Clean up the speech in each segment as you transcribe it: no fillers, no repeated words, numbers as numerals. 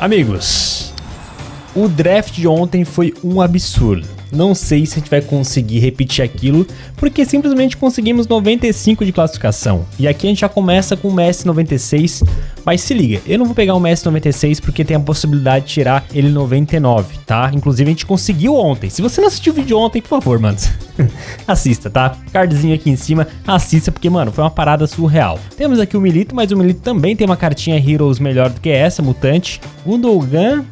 Amigos, o draft de ontem foi um absurdo. Não sei se a gente vai conseguir repetir aquilo, porque simplesmente conseguimos 95 de classificação. E aqui a gente já começa com o Messi 96, mas se liga, eu não vou pegar o Messi 96 porque tem a possibilidade de tirar ele 99, tá? Inclusive a gente conseguiu ontem. Se você não assistiu o vídeo ontem, por favor, mano, assista, tá? Cardzinho aqui em cima, assista porque, mano, foi uma parada surreal. Temos aqui o Milito, mas o Milito também tem uma cartinha Heroes melhor do que essa, Mutante. Gundogan,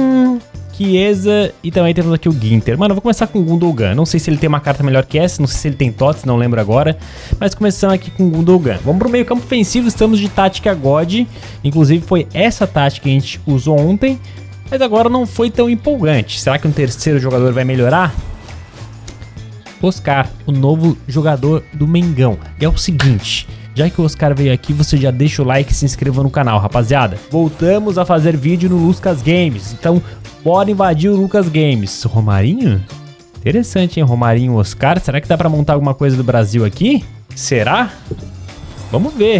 Chiesa e também temos aqui o Ginter. Mano, eu vou começar com o Gundogan. Não sei se ele tem uma carta melhor que essa, não sei se ele tem TOTS, não lembro agora. Mas começando aqui com o Gundogan. Vamos pro meio campo ofensivo, estamos de tática God. Inclusive foi essa tática que a gente usou ontem, mas agora não foi tão empolgante. Será que um terceiro jogador vai melhorar? Oscar, o novo jogador do Mengão. E é o seguinte, já que o Oscar veio aqui, você já deixa o like e se inscreva no canal, rapaziada. Voltamos a fazer vídeo no Lucas Games, então bora invadir o Lucas Games. Romarinho? Interessante, hein? Romarinho, Oscar. Será que dá pra montar alguma coisa do Brasil aqui? Será? Vamos ver.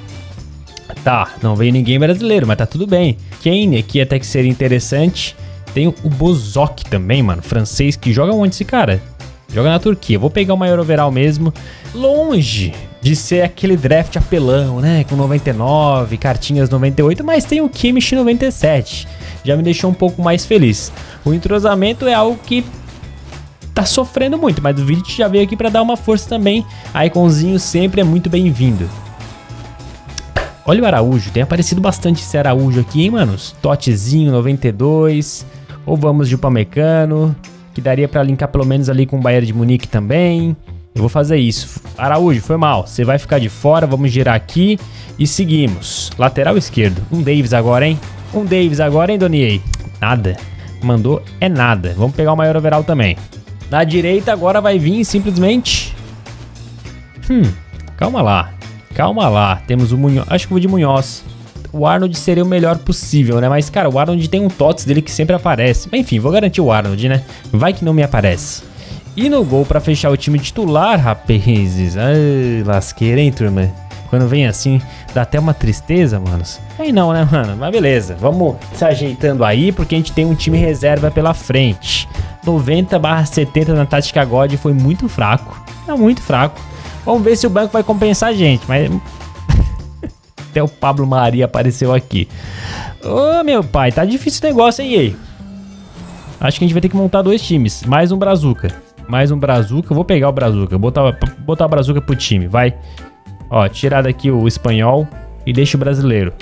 Tá, não veio ninguém brasileiro, mas tá tudo bem. Kane aqui até que seria interessante. Tem o Bozok também, mano, francês, que joga onde esse cara? Joga na Turquia. Vou pegar o maior overall mesmo. Longe de ser aquele draft apelão, né? Com 99, cartinhas 98, mas tem o Kimmich 97. Já me deixou um pouco mais feliz. O entrosamento é algo que tá sofrendo muito, mas o vídeo já veio aqui pra dar uma força também. A Iconzinho sempre é muito bem-vindo. Olha o Araújo, tem aparecido bastante esse Araújo aqui, hein, manos? Totezinho 92. Ou vamos de Upamecano, que daria pra linkar pelo menos ali com o Bayern de Munique também. Eu vou fazer isso. Araújo, foi mal. Você vai ficar de fora, vamos girar aqui e seguimos. Lateral esquerdo. Um Davis agora, hein? Um Davis agora, hein, Donier? Nada. Mandou é nada. Vamos pegar o maior overall também. Na direita agora vai vir simplesmente... calma lá. Calma lá. Temos o Munhoz. Acho que vou de Munhoz. O Arnold seria o melhor possível, né? Mas, cara, o Arnold tem um TOTS dele que sempre aparece. Mas, enfim, vou garantir o Arnold, né? Vai que não me aparece. E no gol pra fechar o time titular, rapazes. Ai, lasqueira, hein, turma? Quando vem assim, dá até uma tristeza, manos. Aí não, né, mano? Mas beleza, vamos se ajeitando aí, porque a gente tem um time reserva pela frente. 90/70 na tática God foi muito fraco. É muito fraco. Vamos ver se o banco vai compensar a gente, mas... Até o Pablo Maria apareceu aqui. Ô, meu pai, tá difícil o negócio, hein, aí? Acho que a gente vai ter que montar dois times. Mais um Brazuca. Mais um Brazuca. Vou pegar o Brazuca. Botar o Brazuca pro time, vai. Ó, tirar daqui o espanhol e deixa o brasileiro.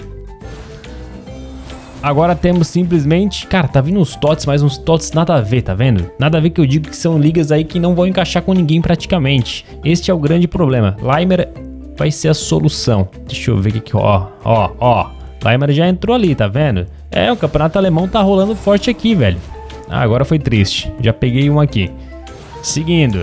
Agora temos simplesmente... Cara, tá vindo uns TOTS, mas uns TOTS nada a ver, tá vendo? Nada a ver, que eu digo que são ligas aí que não vão encaixar com ninguém praticamente. Este é o grande problema. Leimer vai ser a solução. Deixa eu ver o que... Ó. Leimer já entrou ali, tá vendo? É, o campeonato alemão tá rolando forte aqui, velho. Ah, agora foi triste. Já peguei um aqui. Seguindo.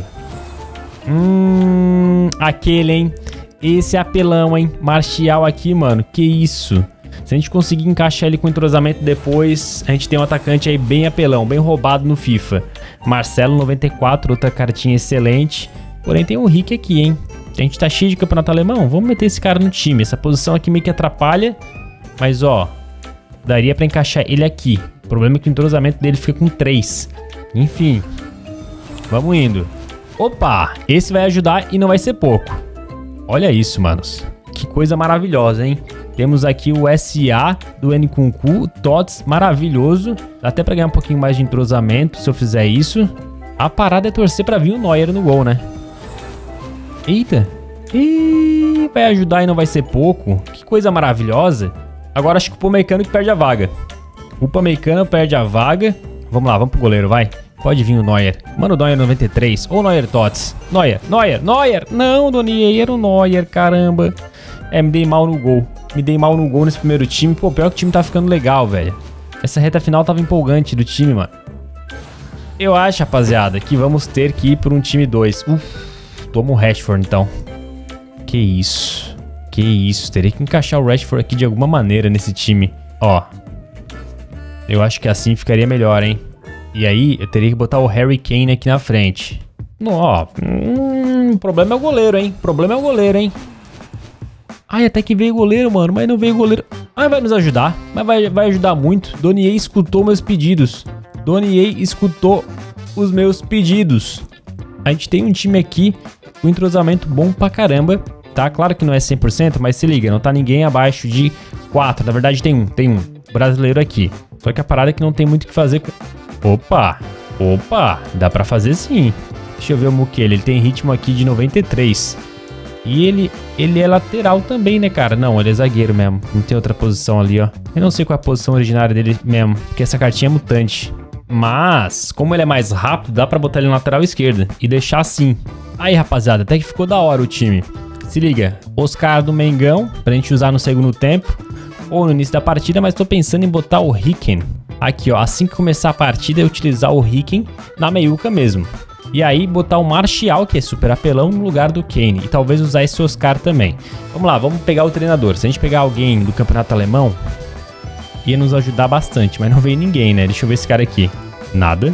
Aquele, hein? Esse é apelão, hein? Martial aqui, mano. Que isso? Se a gente conseguir encaixar ele com entrosamento depois, a gente tem um atacante aí bem apelão, bem roubado no FIFA. Marcelo 94, outra cartinha excelente. Porém tem um Rick aqui, hein? A gente tá cheio de campeonato alemão. Vamos meter esse cara no time. Essa posição aqui meio que atrapalha. Mas, ó, daria pra encaixar ele aqui. O problema é que o entrosamento dele fica com 3. Enfim. Vamos indo. Opa! Esse vai ajudar e não vai ser pouco. Olha isso, manos. Que coisa maravilhosa, hein? Temos aqui o SA do Nkunku, TOTS maravilhoso. Dá até pra ganhar um pouquinho mais de entrosamento se eu fizer isso. A parada é torcer pra vir o Neuer no gol, né? Eita. Ih, vai ajudar e não vai ser pouco. Que coisa maravilhosa. Agora acho que o Upamecano que perde a vaga. O Upamecano perde a vaga. Vamos lá, vamos pro goleiro, vai. Pode vir o Neuer. Mano, o Neuer 93. Ou Neuer TOTS. Neuer. Não, Donier, era o Neuer, caramba. É, me dei mal no gol. Me dei mal no gol nesse primeiro time. Pô, pior que o time tá ficando legal, velho. Essa reta final tava empolgante do time, mano. Eu acho, rapaziada, que vamos ter que ir por um time 2. Toma o Rashford, então. Que isso. Que isso. Teria que encaixar o Rashford aqui de alguma maneira nesse time. Ó. Eu acho que assim ficaria melhor, hein? E aí, eu teria que botar o Harry Kane aqui na frente. Ó. O problema é o goleiro, hein? Ai, até que veio goleiro, mano. Mas não veio goleiro. Mas vai nos ajudar. Mas vai ajudar muito. Donier escutou meus pedidos. Donier escutou os meus pedidos. A gente tem um time aqui com entrosamento bom pra caramba. Tá? Claro que não é 100%, mas se liga. Não tá ninguém abaixo de 4. Na verdade tem um brasileiro aqui. Só que a parada é que não tem muito o que fazer com... Opa! Dá pra fazer sim. Deixa eu ver o Mukiele. Ele tem ritmo aqui de 93. E ele é lateral também, né, cara? Não, ele é zagueiro mesmo. Não tem outra posição ali, ó. Eu não sei qual é a posição originária dele mesmo, porque essa cartinha é mutante. Mas, como ele é mais rápido, dá pra botar ele na lateral esquerda e deixar assim. Aí, rapaziada, até que ficou da hora o time. Se liga, Oscar do Mengão, pra gente usar no segundo tempo ou no início da partida, mas tô pensando em botar o Ricken. Aqui, ó, assim que começar a partida, eu utilizar o Ricken na meiuca mesmo. E aí botar o Martial, que é super apelão, no lugar do Kane. E talvez usar esse Oscar também. Vamos lá, vamos pegar o treinador. Se a gente pegar alguém do campeonato alemão, ia nos ajudar bastante. Mas não veio ninguém, né? Deixa eu ver esse cara aqui. Nada.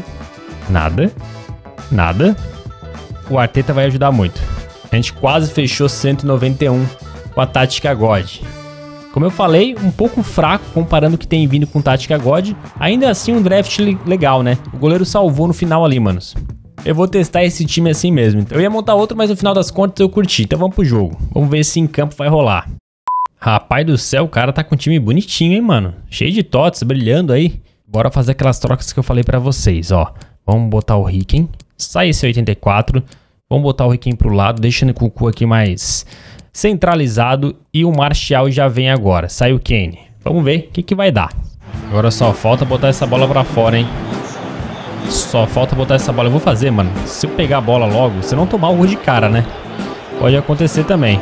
O Arteta vai ajudar muito. A gente quase fechou 191 com a tática God. Como eu falei, um pouco fraco comparando o que tem vindo com tática God. Ainda assim um draft legal, né? O goleiro salvou no final ali, manos. Eu vou testar esse time assim mesmo. Eu ia montar outro, mas no final das contas eu curti. Então vamos pro jogo. Vamos ver se em campo vai rolar. Rapaz do céu, o cara tá com um time bonitinho, hein, mano? Cheio de tots, brilhando aí. Bora fazer aquelas trocas que eu falei pra vocês, ó. Vamos botar o Ricken. Sai esse 84. Vamos botar o Ricken pro lado, deixando o Cucu aqui mais centralizado. E o Martial já vem agora. Sai o Kane. Vamos ver o que vai dar. Agora só falta botar essa bola pra fora, hein? Só falta botar essa bola. Eu vou fazer, mano. Se eu pegar a bola logo, se não tomar o gol de cara, né? Pode acontecer também.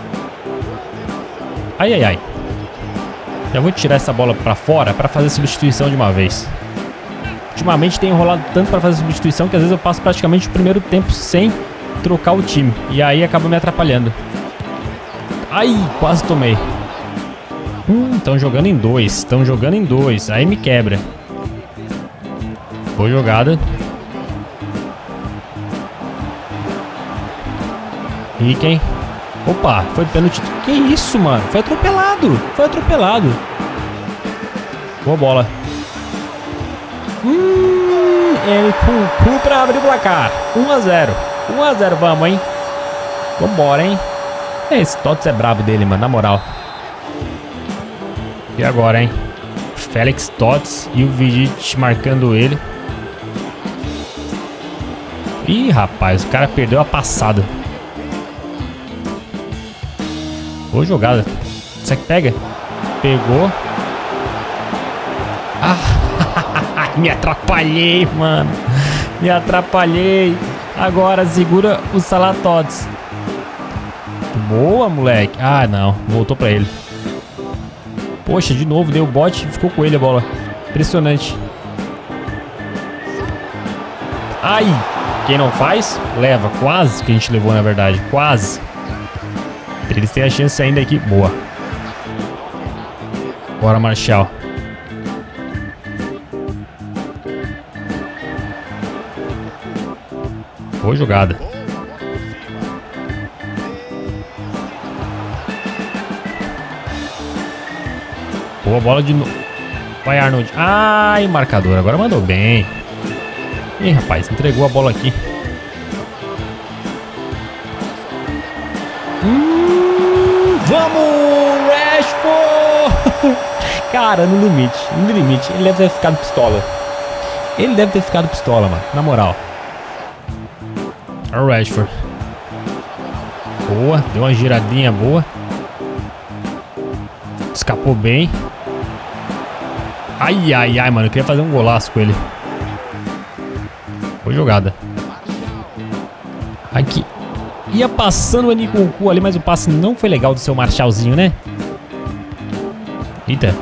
Ai. Já vou tirar essa bola pra fora pra fazer substituição de uma vez. Ultimamente tem enrolado tanto pra fazer substituição que às vezes eu passo praticamente o primeiro tempo sem trocar o time. E aí acaba me atrapalhando. Ai, quase tomei. Estão jogando em dois. Aí me quebra. Boa jogada. Ricken. Opa, foi pênalti. Que isso, mano? Foi atropelado. Boa bola. Ele Cucu pra abrir o placar. 1-0. 1-0, vamos, hein? Vambora, hein? Esse Tots é brabo dele, mano, na moral. E agora, hein? Félix Tots e o Vidic marcando ele. Ih, rapaz, o cara perdeu a passada. Boa jogada. Será que pega? Pegou. Ah, me atrapalhei, mano. Agora segura o Salah Tots. Boa, moleque. Ah, não. Voltou pra ele. Poxa, de novo, deu o bote e ficou com ele a bola. Impressionante. Ai. Quem não faz, leva. Quase que a gente levou, na verdade. Quase. Eles têm a chance ainda aqui. Boa. Bora, Martial. Boa jogada. Boa bola de novo. Vai, Arnold. Ai, marcador. Agora mandou bem. Ih, rapaz, entregou a bola aqui. Vamos, Rashford! Cara, no limite. Ele deve ter ficado pistola. Mano. Na moral. Olha o Rashford. Boa, deu uma giradinha boa. Escapou bem. Ai, mano. Eu queria fazer um golaço com ele. Boa jogada. Aqui. Ia passando o Nkunku ali, mas o passe não foi legal do seu Martialzinho, né? Eita.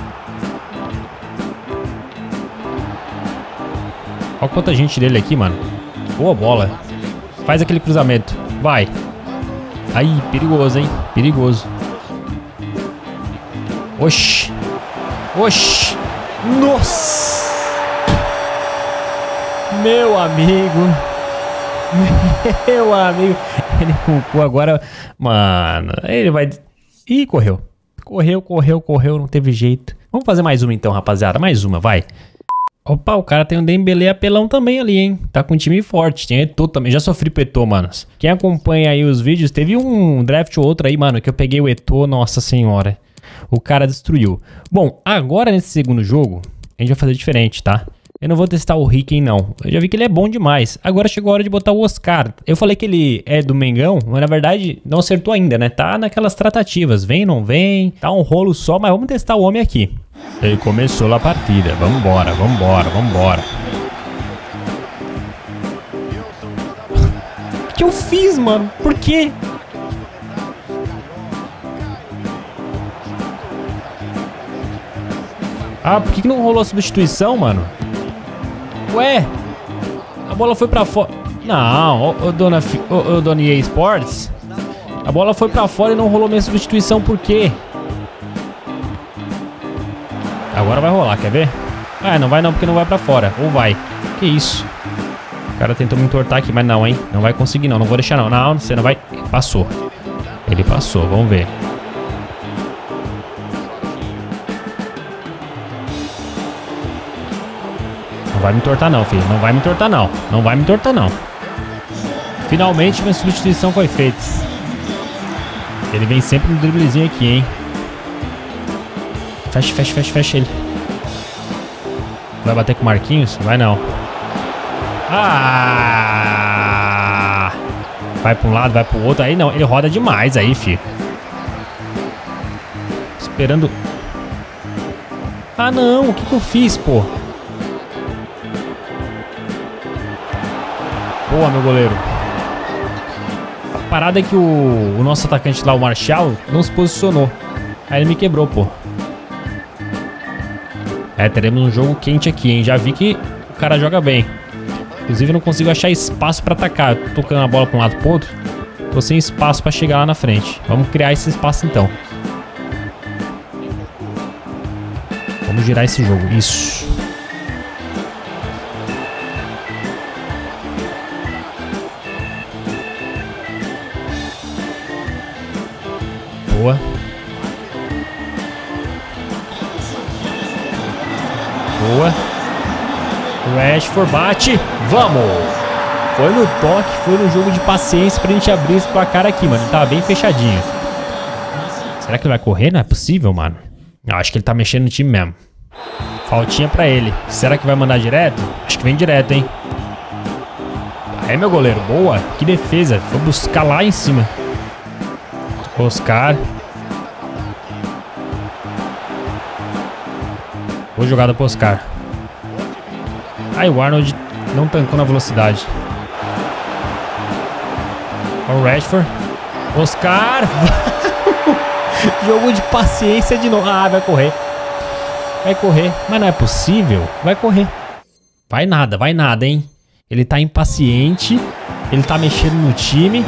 Olha quanta gente dele aqui, mano. Boa bola. Faz aquele cruzamento. Vai. Aí, perigoso, hein? Perigoso. Oxi. Nossa. Meu amigo. Ele Nkunku agora. Mano, ele vai. Ih, correu. Correu, não teve jeito. Vamos fazer mais uma então, rapaziada. Mais uma, vai. Opa, o cara tem um Dembélé apelão também ali, hein? Tá com um time forte. Tem Eto'o também. Já sofri pro Eto'o, manos. Quem acompanha aí os vídeos, teve um draft ou outro aí, mano, que eu peguei o Eto'o, nossa senhora. O cara destruiu. Bom, agora nesse segundo jogo, a gente vai fazer diferente, tá? Eu não vou testar o Ricken, não. Eu já vi que ele é bom demais. Agora chegou a hora de botar o Oscar. Eu falei que ele é do Mengão, mas na verdade não acertou ainda, né? Tá naquelas tratativas. Vem, não vem. Tá um rolo só, mas vamos testar o homem aqui. E começou a partida. Vambora. O que eu fiz, mano? Por quê? Ah, por que não rolou a substituição, mano? Ué, a bola foi pra fora. Não, dona EA Sports. A bola foi pra fora e não rolou minha substituição, por quê? Agora vai rolar, quer ver? Ah, não vai não, porque não vai pra fora. Ou vai. Que isso? O cara tentou me entortar aqui, mas não, hein? Não vai conseguir não, não vou deixar não. Não, você não vai... Passou. Ele passou, vamos ver. Não vai me entortar não, filho. Não vai me entortar não. Não vai me entortar não. Finalmente minha substituição foi feita. Ele vem sempre no driblezinho aqui, hein? Fecha ele. Vai bater com o Marquinhos? Vai não. Ah! Vai pra um lado, vai pro outro. Aí não, ele roda demais aí, filho. Esperando. Ah não, o que eu fiz, pô? Boa, meu goleiro. A parada é que o nosso atacante lá, o Martial, não se posicionou. Aí ele me quebrou, pô. É, teremos um jogo quente aqui, hein? Já vi que o cara joga bem. Inclusive eu não consigo achar espaço pra atacar. Eu tô tocando a bola pra um lado pro outro. Tô sem espaço pra chegar lá na frente. Vamos criar esse espaço então. Vamos girar esse jogo. Isso. Boa. Boa. Rashford bate. Vamos. Foi no toque, foi no jogo de paciência pra gente abrir esse placar aqui, mano. Ele tava bem fechadinho. Será que ele vai correr? Não é possível, mano. Eu acho que ele tá mexendo no time mesmo. Faltinha pra ele. Será que vai mandar direto? Acho que vem direto, hein. Aí, meu goleiro. Boa. Que defesa. Foi buscar lá em cima. Oscar. Boa jogada pro Oscar. Ai, o Arnold não tancou na velocidade. Olha o Rashford. Oscar. Jogo de paciência de novo. Ah, vai correr. Vai correr. Mas não é possível. Vai correr. Vai nada, hein. Ele tá impaciente. Ele tá mexendo no time.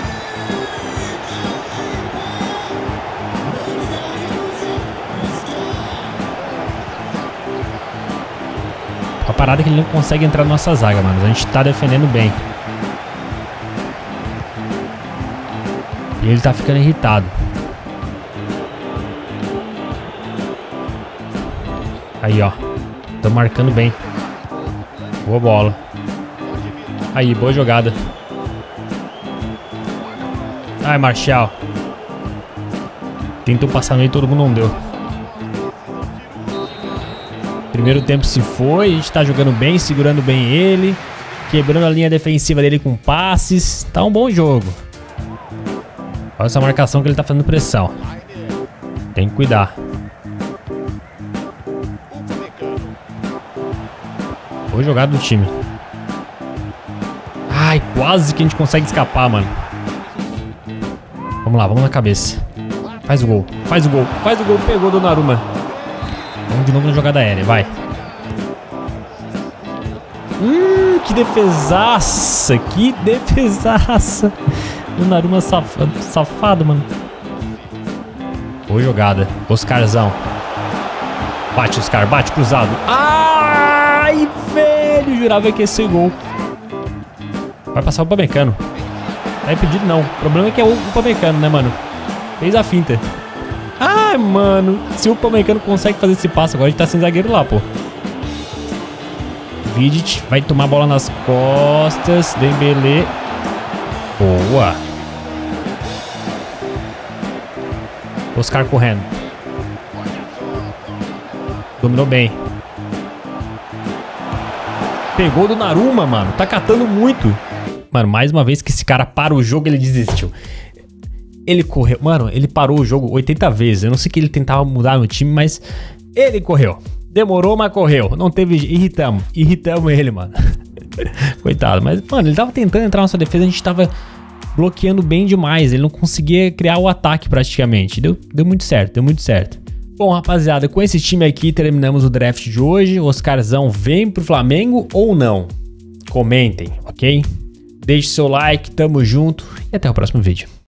A parada é que ele não consegue entrar na nossa zaga, mano. A gente tá defendendo bem. E ele tá ficando irritado. Aí, ó. Tô marcando bem. Boa bola. Aí, boa jogada. Ai, Martial. Tentou passar no meio e todo mundo não deu. Primeiro tempo se foi, a gente tá jogando bem, segurando bem ele, quebrando a linha defensiva dele com passes. Tá um bom jogo. Olha essa marcação que ele tá fazendo pressão. Tem que cuidar. Boa jogada do time. Ai, quase que a gente consegue escapar, mano. Vamos lá, vamos na cabeça. Faz o gol, faz o gol, faz o gol. Pegou do Donnarumma. Vamos de novo na jogada aérea, vai. Que defesaça, que defesaça. Donnarumma safado, mano. Boa jogada, Oscarzão. Bate, Oscar, bate cruzado. Ai, velho, jurava que ia ser gol. Vai passar o Upamecano. Tá impedido não, o problema é que é o Upamecano, né, mano. Fez a finta. Ai, mano. Se o Upamecano consegue fazer esse passo agora, a gente tá sem zagueiro lá, pô. Vidic vai tomar a bola nas costas. Dembélé. Boa. Oscar correndo. Dominou bem. Pegou do Naruma, mano. Tá catando muito. Mano, mais uma vez que esse cara para o jogo, ele desistiu. Ele correu. Mano, ele parou o jogo 80 vezes. Eu não sei que ele tentava mudar no time, mas ele correu. Demorou, mas correu. Não teve... Irritamos ele, mano. Coitado. Mas, mano, ele tava tentando entrar na nossa defesa. A gente tava bloqueando bem demais. Ele não conseguia criar o ataque praticamente. Deu muito certo, deu muito certo. Bom, rapaziada, com esse time aqui terminamos o draft de hoje. O Oscarzão vem pro Flamengo ou não? Comentem, ok? Deixe seu like, tamo junto e até o próximo vídeo.